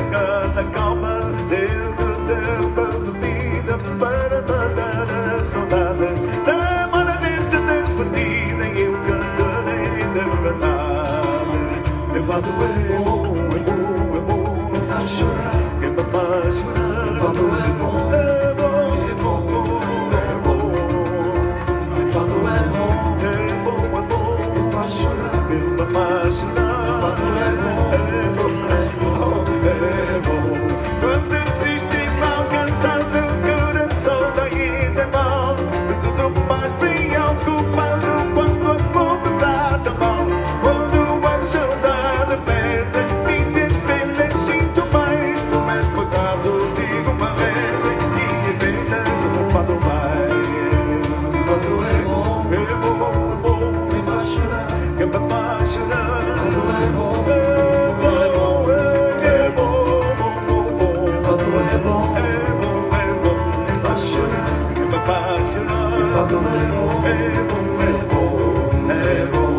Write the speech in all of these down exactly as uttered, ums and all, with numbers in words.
gonna calma dele da bebida para matar a saudade. Na hora desta despedida eu cantarei de verdade. Eu falo é bom, é bom, é bom, me faz chorar, que me faz chorar. Eu falo é bom, é bom, é bom, é bom. Eu falo é bom, é bom, é bom, me faz chorar, que me faz chorar. Eu falo é bom, é bom, é bom. Quando triste e mal cansado, coração daí de mal, de tudo mais preocupado quando a pobre trata mal. Quando a saudade pesa, independente sinto mais, por mais pecado digo uma vez e apenas o fado vai. O fado é bom, é bom, é bom, me faz chorar, que me faz chorar. O fado é bom, é bom, é bom, o fado é bom, é bom, é bom, me faz chorar, que me faz chorar. O fado é bom, é bom, é bom, é bom.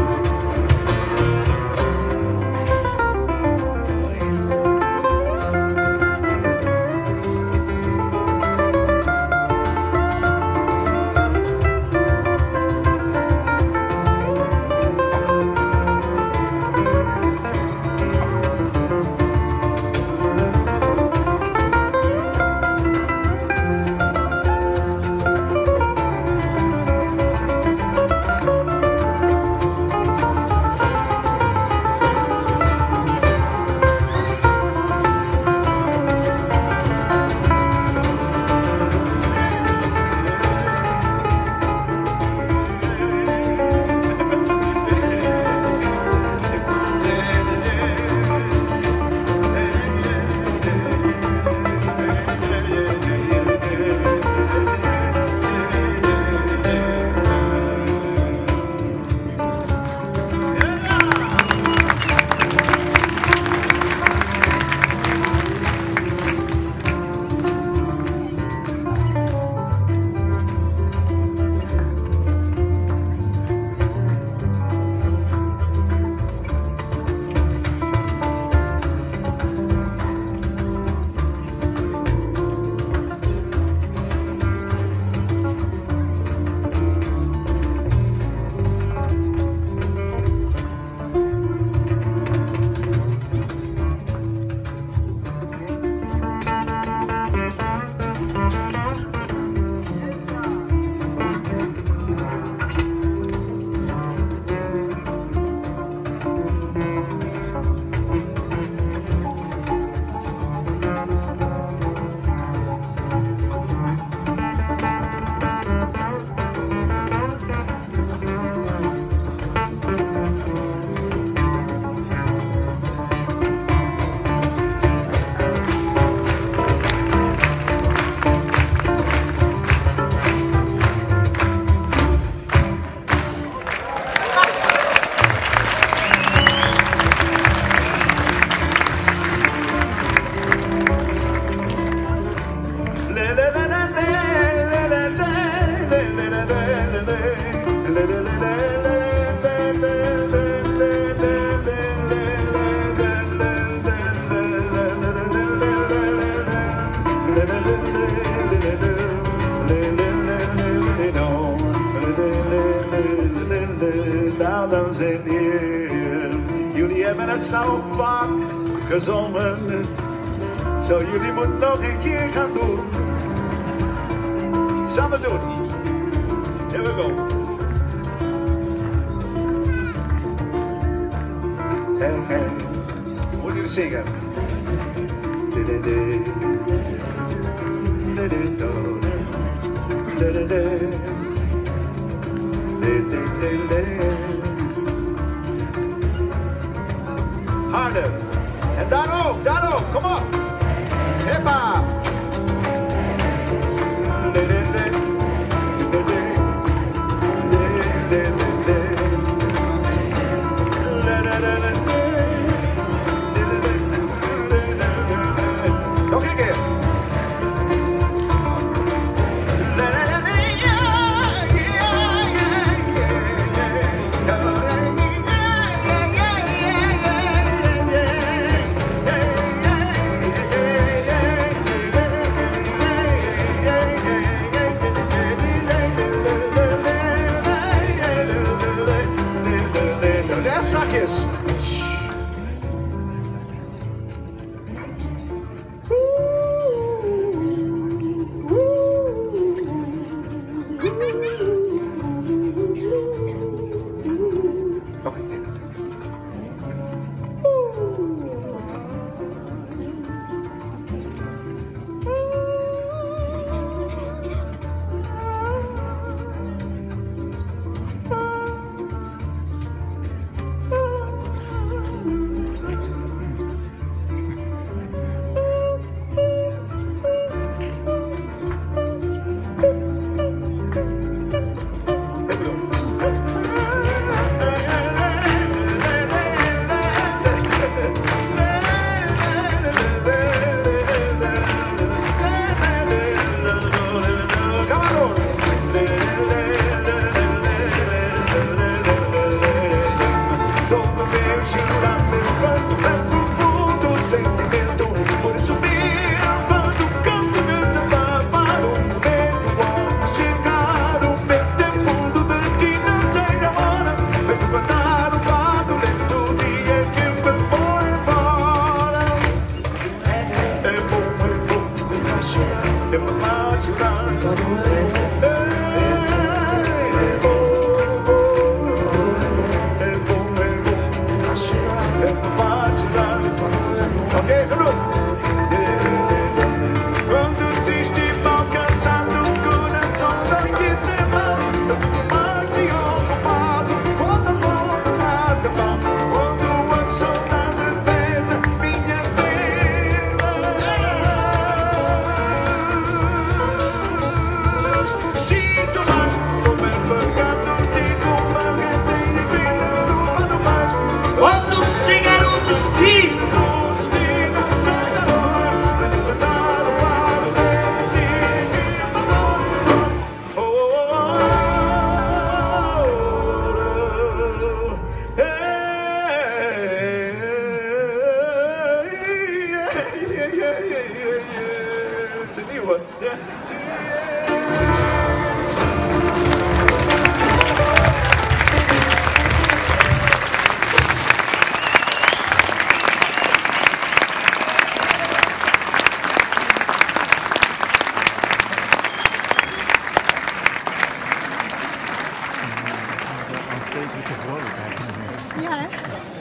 Jullie hebben het zo vaak gezongen, zo jullie moeten nog een keer gaan doen. Samen doen. Here we go. Hey, hey. Moet jullie zingen. Harder. En daar ook, daar ook. Kom op. Hippa. e mi faccio dare. Okay, hello. Quando ti stiamo cansando un corazón da chiedere, domani occupato, quando non tratta ma, quando vuoi soltanto il bene, minha bella. Si tu vas, come peccato dico, ma che te ne viene, tu vado mais. Quando sei garoto stilo, it's a new one. Yeah. Aanstekelijke vrolijkheid. Ja, hè?